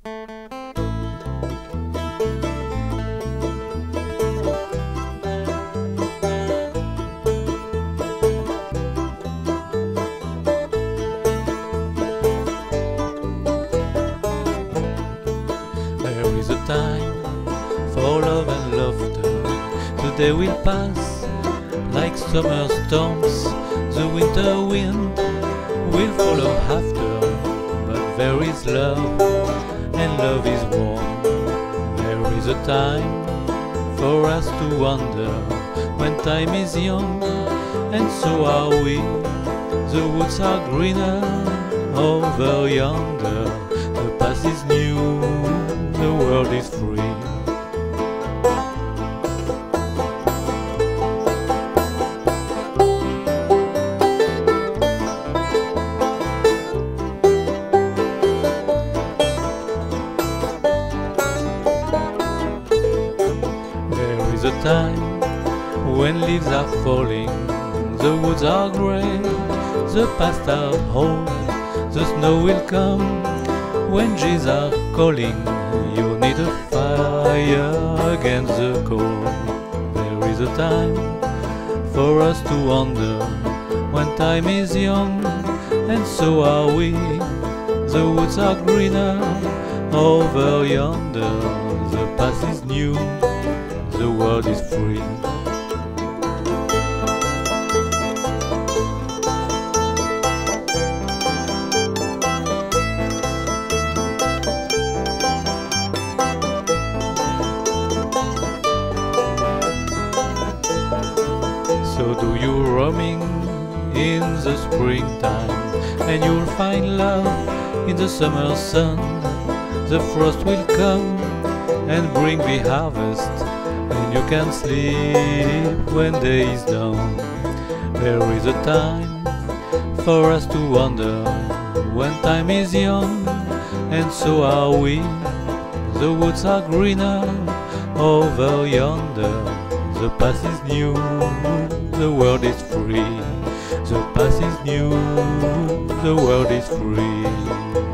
There is a time for love and laughter. The day will pass like summer storms. The winter wind will follow after. But there is love, and love is warm. There is a time for us to wonder when time is young, and so are we. The woods are greener over yonder. The past is new, the world is free. There is a time when leaves are falling, the woods are grey, the past are old, the snow will come when trees are calling. You need a fire against the cold. There is a time for us to wonder when time is young, and so are we. The woods are greener over yonder. The past is new, the world is free. So do you roaming in the springtime, and you'll find love in the summer sun. The frost will come and bring the harvest, and you can sleep when day is done. There is a time for us to wonder when time is young, and so are we. The woods are greener over yonder. The past is new, the world is free. The past is new, the world is free.